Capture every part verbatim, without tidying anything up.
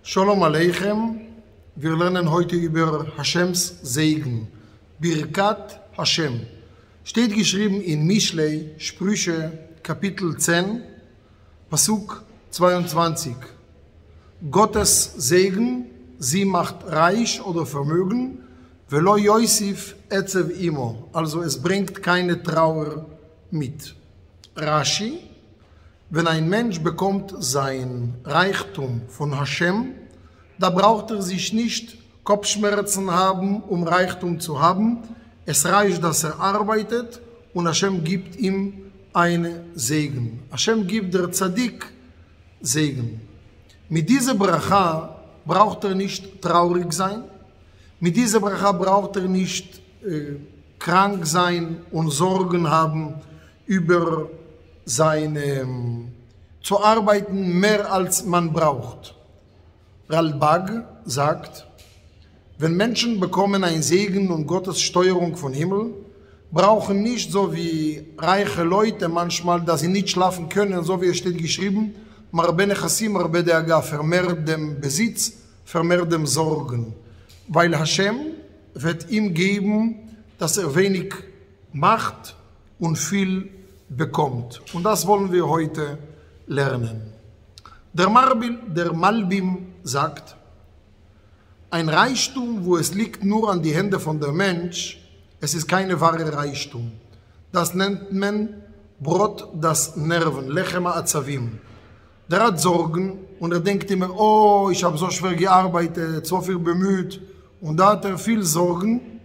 Shalom Aleichem, wir lernen heute über Hashems Segen. Birkat Hashem. Steht geschrieben in Mishlei, Sprüche, Kapitel zehn, Pasuk zweiundzwanzig. Gottes Segen, sie macht reich oder Vermögen, velo Yosef etzev imo, also es bringt keine Trauer mit. Rashi, wenn ein Mensch bekommt sein Reichtum von Hashem, da braucht er sich nicht Kopfschmerzen haben, um Reichtum zu haben. Es reicht, dass er arbeitet und Hashem gibt ihm einen Segen. Hashem gibt der Tzadik Segen. Mit dieser Bracha braucht er nicht traurig sein. Mit dieser Bracha braucht er nicht äh, krank sein und Sorgen haben über seine, zu arbeiten mehr als man braucht. Ralbag sagt, wenn Menschen bekommen einen Segen und Gottes Steuerung von Himmel, brauchen nicht so wie reiche Leute manchmal, dass sie nicht schlafen können, so wie es steht geschrieben, marbe nechassim, marbe deaga, vermehrt dem Besitz, vermehrt dem Sorgen. Weil Hashem wird ihm geben, dass er wenig macht und viel bekommt. Und das wollen wir heute lernen. Der, Marbil, der Malbim sagt, ein Reichtum, wo es liegt nur an die Hände von der Mensch, es ist keine wahre Reichtum. Das nennt man Brot das Nerven, Lechem Azavim. Der hat Sorgen und er denkt immer, oh, ich habe so schwer gearbeitet, so viel bemüht. Und da hat er viel Sorgen,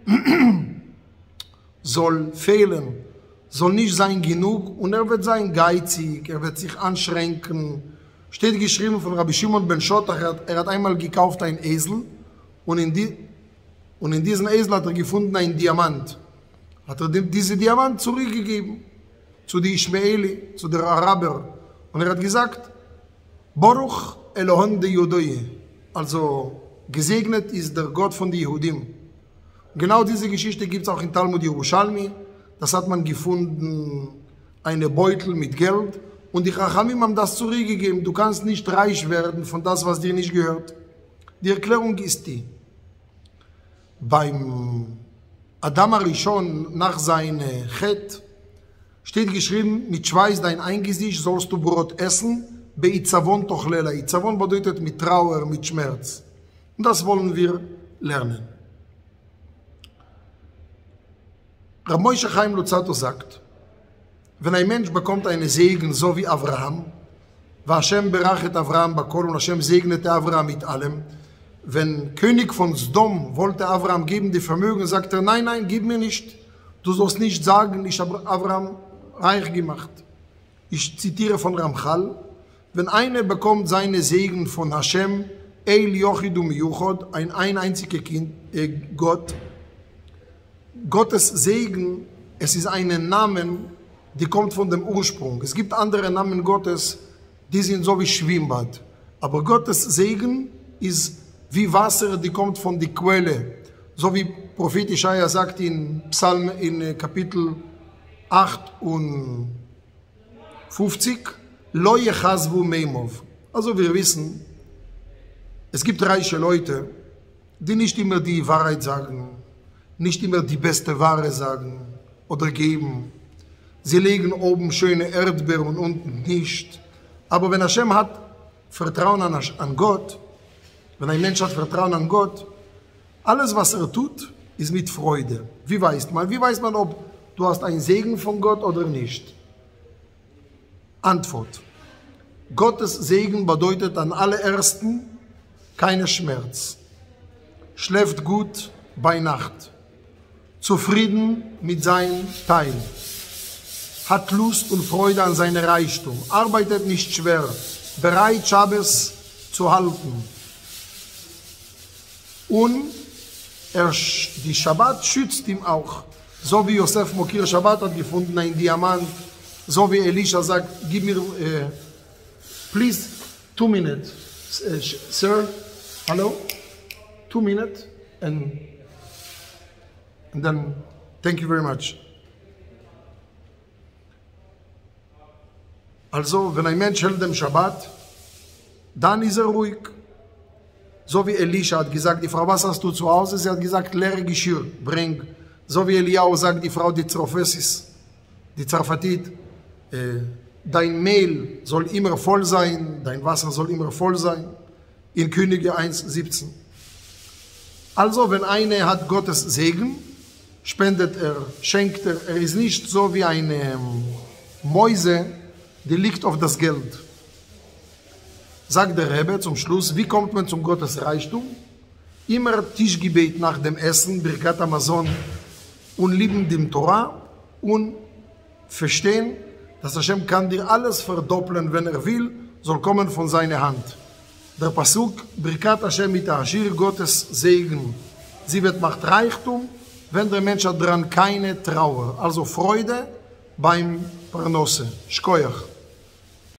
soll fehlen, soll nicht sein genug und er wird sein geizig, er wird sich anschränken. Steht geschrieben von Rabbi Shimon ben Schottach, er hat, er hat einmal gekauft einen Esel und in, die, und in diesem Esel hat er gefunden einen Diamant. Hat er diesen Diamant zurückgegeben zu den Ishmaeli, zu den Araber. Und er hat gesagt, Baruch Elohon de Judoye, also gesegnet ist der Gott von den Jehudim. Genau diese Geschichte gibt es auch in Talmud Yerushalmi. Das hat man gefunden, eine Beutel mit Geld. Und die Chachamim haben das zurückgegeben. Du kannst nicht reich werden von das, was dir nicht gehört. Die Erklärung ist die. Beim Adam Arishon nach seinem Chet steht geschrieben, mit Schweiß dein Eingesicht sollst du Brot essen, be'itzavon tochlela. Itzavon bedeutet mit Trauer, mit Schmerz. Und das wollen wir lernen. Rav Moshe Chaim Luzzatto sagt, wenn ein Mensch bekommt einen Segen, so wie Avraham, Hashem berachet Avraham bakol und Hashem segnete Avraham mit allem, wenn König von Sdom wollte Avraham geben die Vermögen, sagt er, nein, nein, gib mir nicht, du sollst nicht sagen, ich habe Avraham reich gemacht. Ich zitiere von Ramchal, wenn einer bekommt seine Segen von Hashem, El Yochidu Miyuchod, ein, ein einziger Kind, äh, Gott, Gottes Segen, es ist ein Name, die kommt von dem Ursprung. Es gibt andere Namen Gottes, die sind so wie Schwimmbad. Aber Gottes Segen ist wie Wasser, die kommt von der Quelle. So wie Prophet Isaiah sagt in Psalm in Kapitel achtundfünfzig, Lo yechazvu meimov. Also wir wissen, es gibt reiche Leute, die nicht immer die Wahrheit sagen, nicht immer die beste Ware sagen oder geben. Sie legen oben schöne Erdbeeren und unten nicht. Aber wenn Hashem hat Vertrauen an, an Gott, wenn ein Mensch hat Vertrauen an Gott, alles, was er tut, ist mit Freude. Wie weiß man? Wie weiß man, ob du hast einen Segen von Gott oder nicht? Antwort. Gottes Segen bedeutet an allerersten keinen Schmerz. Schläft gut bei Nacht. Zufrieden mit seinem Teil, hat Lust und Freude an seinem Reichtum, arbeitet nicht schwer, bereit, Schabbes zu halten. Und er, die Shabbat schützt ihm auch. So wie Yosef Mokir Shabbat hat gefunden, ein Diamant, so wie Elisha sagt, gib mir, uh, please, two minutes. Uh, sir, hello? Two minutes, and And then, thank you very much. Also, wenn ein Mensch hält dem Shabbat, dann ist er ruhig. So wie Elisha hat gesagt, die Frau, was hast du zu Hause? Sie hat gesagt, leere Geschirr, bring. So wie Eliyahu sagt, die Frau, die Zarfesis, die Zarfatit, äh, dein Mehl soll immer voll sein, dein Wasser soll immer voll sein. In Könige eins, siebzehn. Also, wenn einer hat Gottes Segen, spendet er, schenkt er, er ist nicht so wie eine Mäuse, die liegt auf das Geld. Sagt der Rebbe zum Schluss, wie kommt man zum Gottes Reichtum? Immer Tischgebet nach dem Essen, Birkat Hamazon, und lieben dem Torah und verstehen, dass Hashem kann dir alles verdoppeln, wenn er will, soll kommen von seiner Hand. Der Pasuk, Birkat Hashem mit Ashir, Gottes Segen. Sie wird macht Reichtum, wenn der Mensch hat dran keine Trauer. Also Freude beim Parnosse. Shkoyach.